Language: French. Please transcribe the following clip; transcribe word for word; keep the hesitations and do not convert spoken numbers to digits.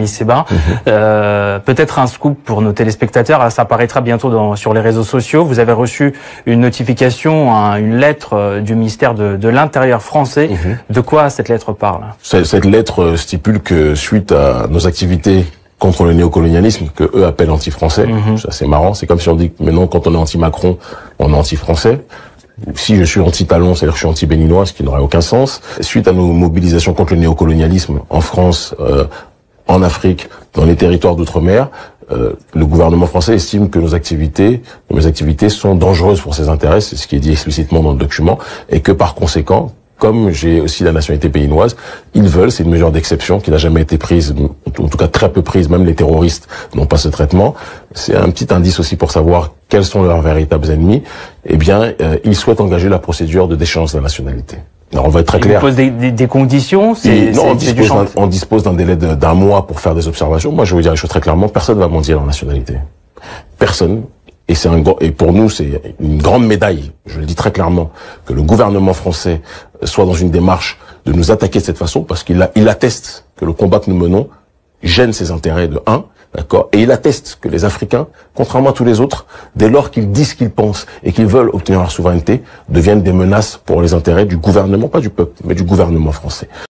Ali Seba. Mmh. Euh, peut-être un scoop pour nos téléspectateurs, ça apparaîtra bientôt dans, sur les réseaux sociaux. Vous avez reçu une notification, un, une lettre du ministère de, de l'Intérieur français. Mmh. De quoi cette lettre parle? Cette lettre stipule que suite à nos activités contre le néocolonialisme, que eux appellent anti-français, mmh. c'est assez marrant, c'est comme si on dit que maintenant quand on est anti-Macron, on est anti-français. Si je suis anti-Talon, c'est-à-dire que je suis anti-béninois, ce qui n'aurait aucun sens. Suite à nos mobilisations contre le néocolonialisme en France, euh, en Afrique, dans les territoires d'outre-mer, euh, le gouvernement français estime que nos activités, que mes activités sont dangereuses pour ses intérêts, c'est ce qui est dit explicitement dans le document, et que par conséquent, comme j'ai aussi la nationalité béninoise, ils veulent, c'est une mesure d'exception qui n'a jamais été prise, en tout cas très peu prise, même les terroristes n'ont pas ce traitement. C'est un petit indice aussi pour savoir quels sont leurs véritables ennemis. Eh bien, euh, ils souhaitent engager la procédure de déchéance de la nationalité. Alors on va être très clair. Ils posent des, des, des conditions. C'est, non, on dispose, d'un, on dispose d'un délai de, d'un mois pour faire des observations. Moi, je vais vous dire les choses très clairement. Personne ne va mentir leur nationalité. Personne. Et c'est un et pour nous c'est une grande médaille, je le dis très clairement, que le gouvernement français soit dans une démarche de nous attaquer de cette façon, parce qu'il a, il atteste que le combat que nous menons gêne ses intérêts de un, d'accord, et il atteste que les Africains, contrairement à tous les autres, dès lors qu'ils disent ce qu'ils pensent et qu'ils veulent obtenir leur souveraineté, deviennent des menaces pour les intérêts du gouvernement, pas du peuple, mais du gouvernement français.